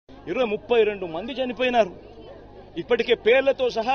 32 మంది చనిపోయినారు. ఇప్పటికే పేర్లతో సహా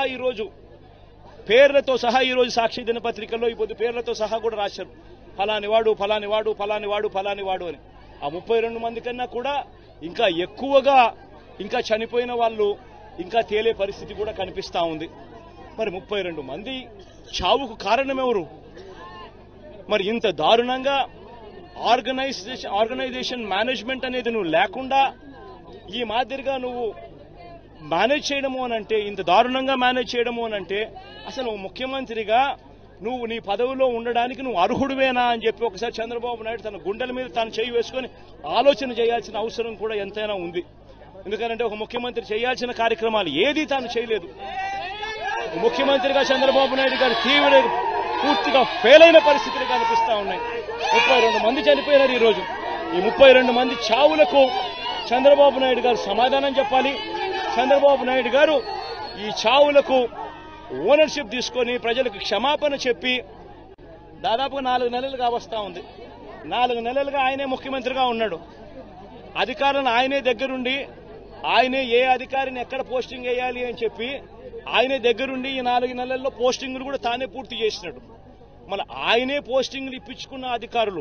ఈరోజు సాక్షి దినపత్రికల్లో ఇప్పుడు పేర్లతో సహా కూడా రాశారు. ఫలాని వాడు ఫలాని వాడు ఫలాని వాడు ఫలాని వాడు అని. ఆ 32 మంది కన్నా కూడా ఇంకా ఎక్కువగా ఇంకా చనిపోయిన వాళ్ళు ఇంకా తేలే పరిస్థితి కూడా కనిపిస్తా ఉంది. మరి 32 మంది చావుకు కారణం ఎవరు? మరి ఇంత దారుణంగా ఆర్గనైజేషన్ మేనేజ్మెంట్ అనేది నువ్వు లేకుండా ఈ మాదిరిగా నువ్వు మేనేజ్ చేయడము అనంటే, ఇంత దారుణంగా మేనేజ్ చేయడము అనంటే అసలు ముఖ్యమంత్రిగా నువ్వు నీ పదవిలో ఉండడానికి నువ్వు అర్హుడివేనా అని చెప్పి ఒకసారి చంద్రబాబు నాయుడు తన గుండెల మీద తాను చేయి వేసుకొని ఆలోచన చేయాల్సిన అవసరం కూడా ఎంతైనా ఉంది. ఎందుకంటే ఒక ముఖ్యమంత్రి చేయాల్సిన కార్యక్రమాలు ఏదీ తాను చేయలేదు. ముఖ్యమంత్రిగా చంద్రబాబు నాయుడు గారు పూర్తిగా ఫెయిల్ అయిన పరిస్థితులు కనిపిస్తా ఉన్నాయి. 32 మంది చనిపోయినారు. ఈరోజు ఈ 32 మంది చావులకు చంద్రబాబు నాయుడు గారు సమాధానం చెప్పాలి. చంద్రబాబు నాయుడు గారు ఈ చావులకు ఓనర్షిప్ తీసుకొని ప్రజలకు క్షమాపణ చెప్పి దాదాపుగా 4 నెలలుగా వస్తా ఉంది. 4 నెలలుగా ఆయనే ముఖ్యమంత్రిగా ఉన్నాడు. అధికారులను ఆయనే దగ్గరుండి ఆయనే ఏ అధికారిని ఎక్కడ పోస్టింగ్ వేయాలి అని చెప్పి ఆయనే దగ్గరుండి ఈ 4 నెలల్లో పోస్టింగ్లు కూడా తానే పూర్తి చేసినాడు. మళ్ళీ ఆయనే పోస్టింగ్లు ఇప్పించుకున్న అధికారులు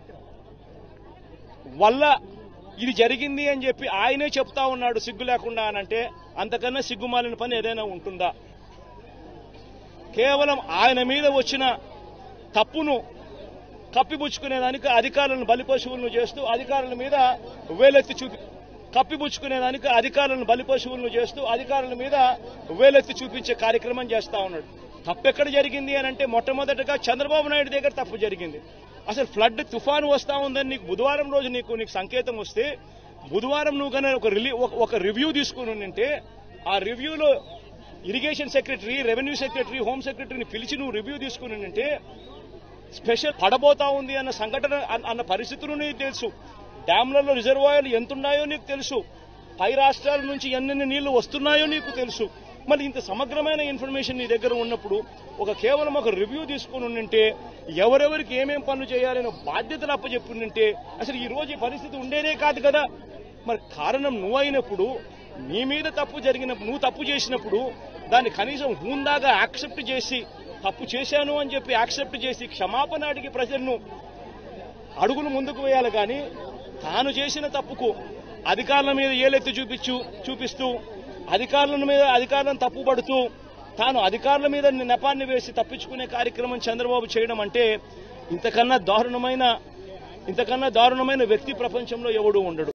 వల్ల ఇది జరిగింది అని చెప్పి ఆయనే చెప్తా ఉన్నాడు సిగ్గు లేకుండా అనంటే అంతకన్నా సిగ్గుమాలిన పని ఏదైనా ఉంటుందా? కేవలం ఆయన మీద వచ్చిన తప్పును కప్పిపుచ్చుకునేదానికి అధికారులను బలిపశువులను చేస్తూ అధికారుల మీద వేలెత్తి చూపించే కార్యక్రమం చేస్తా ఉన్నాడు. తప్పెక్కడ జరిగింది అని అంటే మొట్టమొదటిగా చంద్రబాబు నాయుడు దగ్గర తప్పు జరిగింది. అసలు ఫ్లడ్ తుఫాను వస్తా ఉందని నీకు బుధవారం రోజు నీకు సంకేతం వస్తే బుధవారం నువ్వు కానీ ఒక రివ్యూ తీసుకుని ఉంటే ఆ రివ్యూలో irrigation secretary, revenue secretary, home సెక్రటరీని పిలిచి నువ్వు రివ్యూ తీసుకుని ఉంటే స్పెషల్ పడబోతా ఉంది అన్న సంఘటన అన్న పరిస్థితులు నీకు తెలుసు. డ్యాంలలో రిజర్వాయర్లు ఎంతున్నాయో నీకు తెలుసు. పై రాష్ట్రాల నుంచి ఎన్నెన్ని నీళ్లు వస్తున్నాయో నీకు తెలుసు. మరి ఇంత సమగ్రమైన ఇన్ఫర్మేషన్ నీ దగ్గర ఉన్నప్పుడు కేవలం ఒక రివ్యూ తీసుకుని ఉంటే ఎవరెవరికి ఏమేం పనులు చేయాలనే బాధ్యతలు అప్పచెప్పుంటే అసలు ఈ రోజు ఈ పరిస్థితి ఉండేదే కాదు కదా. మరి కారణం నువ్వు అయినప్పుడు, నీ మీద తప్పు జరిగినప్పుడు, నువ్వు తప్పు చేసినప్పుడు దాన్ని కనీసం హూందాగా యాక్సెప్ట్ చేసి తప్పు చేశాను అని చెప్పి యాక్సెప్ట్ చేసి క్షమాపణ అడిగి ప్రజలను అడుగులు ముందుకు వేయాలి. కానీ తాను చేసిన తప్పుకు అధికారుల మీద ఏలెత్తి చూపిస్తూ అధికారులను తప్పుపడుతూ తాను అధికారుల మీద నెపాన్ని వేసి తప్పించుకునే కార్యక్రమం చంద్రబాబు చేయడం అంటే ఇంతకన్నా దారుణమైన వ్యక్తి ప్రపంచంలో ఎవడూ ఉండడు.